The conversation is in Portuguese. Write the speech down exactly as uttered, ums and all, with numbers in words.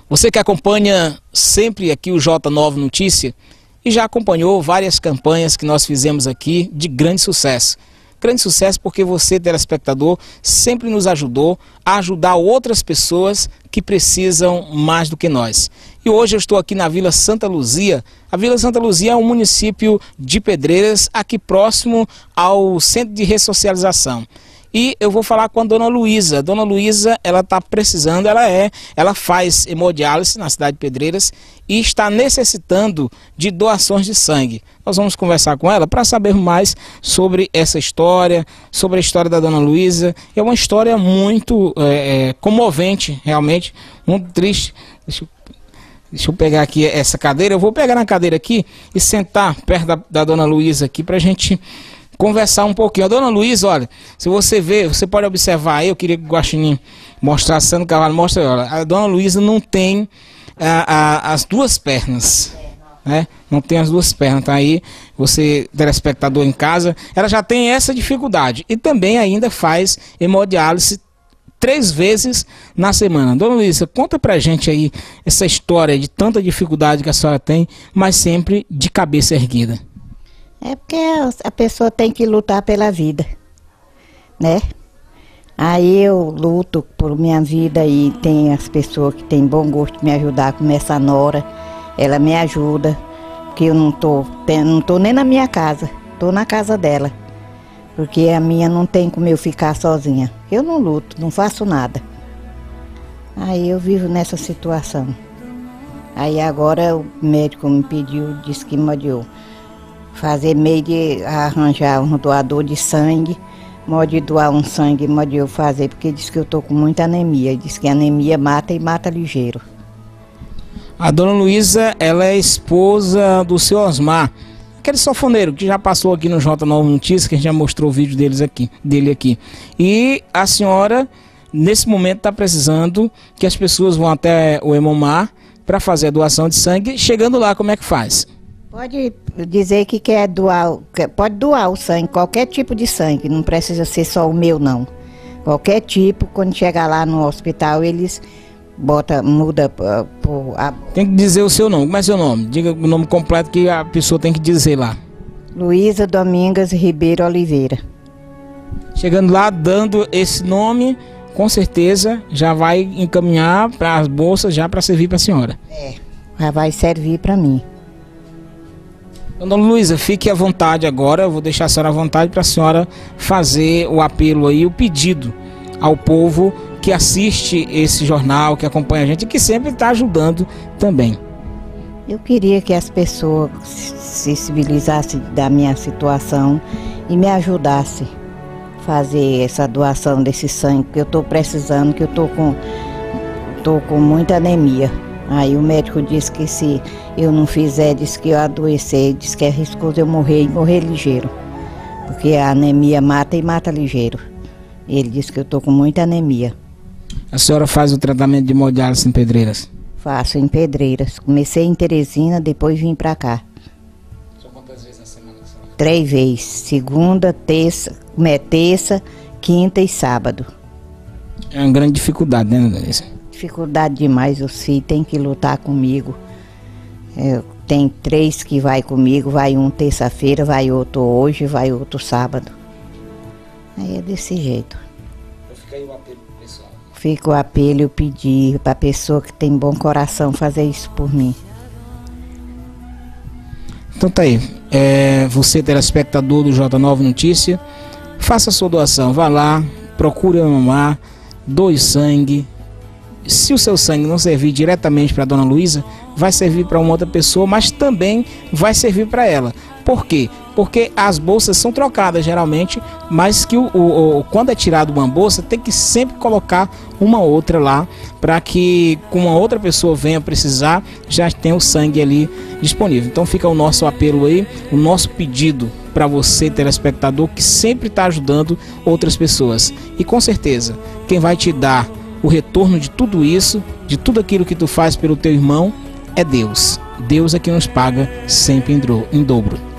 Você que acompanha sempre aqui o J nove Notícia e já acompanhou várias campanhas que nós fizemos aqui de grande sucesso. Grande sucesso porque você, telespectador, sempre nos ajudou a ajudar outras pessoas que precisam mais do que nós. E hoje eu estou aqui na Vila Santa Luzia. A Vila Santa Luzia é um município de Pedreiras, aqui próximo ao Centro de Ressocialização. E eu vou falar com a dona Luísa. Dona Luísa, ela está precisando, ela é, ela faz hemodiálise na cidade de Pedreiras e está necessitando de doações de sangue. Nós vamos conversar com ela para saber mais sobre essa história, sobre a história da dona Luísa. É uma história muito é, é, comovente, realmente, muito triste. Deixa eu, deixa eu pegar aqui essa cadeira. Eu vou pegar na cadeira aqui e sentar perto da, da dona Luísa aqui para a gente conversar um pouquinho. A dona Luísa, olha, se você ver, você pode observar aí, eu queria que o Guaxinim mostrasse no cavalo, mostra aí, olha, a dona Luísa não tem a, a, as duas pernas, né? Não tem as duas pernas, tá aí, você, telespectador em casa, ela já tem essa dificuldade e também ainda faz hemodiálise três vezes na semana. Dona Luísa, conta pra gente aí essa história de tanta dificuldade que a senhora tem, mas sempre de cabeça erguida. É porque a pessoa tem que lutar pela vida, né? Aí eu luto por minha vida e tem as pessoas que têm bom gosto de me ajudar, como essa nora, ela me ajuda, porque eu não tô, não tô nem na minha casa, tô na casa dela, porque a minha não tem como eu ficar sozinha. Eu não luto, não faço nada. Aí eu vivo nessa situação. Aí agora o médico me pediu, disse que me odiou. Fazer meio de arranjar um doador de sangue, modo de doar um sangue, modo de eu fazer, porque diz que eu tô com muita anemia, diz que a anemia mata e mata ligeiro. A dona Luísa, ela é esposa do seu Osmar, aquele sanfoneiro que já passou aqui no J nove Notícias, que a gente já mostrou o vídeo deles aqui, dele aqui. E a senhora, nesse momento, está precisando que as pessoas vão até o Hemomar para fazer a doação de sangue. Chegando lá, como é que faz? Pode dizer que quer doar, pode doar o sangue, qualquer tipo de sangue, não precisa ser só o meu não. Qualquer tipo, quando chegar lá no hospital, eles botam, muda por... A... Tem que dizer o seu nome, como é seu nome? Diga o nome completo que a pessoa tem que dizer lá. Luísa Domingas Ribeiro Oliveira. Chegando lá, dando esse nome, com certeza já vai encaminhar para as bolsas já para servir para a senhora. É, já vai servir para mim. Dona Luísa, fique à vontade agora, eu vou deixar a senhora à vontade para a senhora fazer o apelo aí, o pedido ao povo que assiste esse jornal, que acompanha a gente e que sempre está ajudando também. Eu queria que as pessoas se sensibilizassem da minha situação e me ajudassem a fazer essa doação desse sangue, que eu estou precisando, que eu estou com, tô com muita anemia. Aí o médico disse que se eu não fizer, disse que eu adoecer, disse que é riscoso eu morrer e morrer ligeiro. Porque a anemia mata e mata ligeiro. Ele disse que eu estou com muita anemia. A senhora faz o tratamento de hemodiálise em Pedreiras? Faço em Pedreiras. Comecei em Teresina, depois vim para cá. São quantas vezes na semana? Senhora? Três vezes. Segunda, terça, é terça, quinta e sábado. É uma grande dificuldade, né, Luísa? Dificuldade demais, os filhos têm que lutar comigo. É, tem três que vai comigo, vai um terça-feira, vai outro hoje, vai outro sábado. Aí é desse jeito. Fica aí o apelo pro pessoal. Fica o apelo, eu pedir para a pessoa que tem bom coração fazer isso por mim. Então tá aí, é, você telespectador do J nove Notícia, faça a sua doação, vá lá, procure a mamar, doe sangue. Se o seu sangue não servir diretamente para a dona Luísa, vai servir para uma outra pessoa, mas também vai servir para ela. Por quê? Porque as bolsas são trocadas geralmente, mas que o, o, o, quando é tirado uma bolsa, tem que sempre colocar uma outra lá, para que com uma outra pessoa venha precisar, já tenha o sangue ali disponível. Então fica o nosso apelo aí, o nosso pedido para você, telespectador, que sempre está ajudando outras pessoas. E com certeza, quem vai te dar o retorno de tudo isso, de tudo aquilo que tu faz pelo teu irmão, é Deus. Deus é quem nos paga sempre em dobro.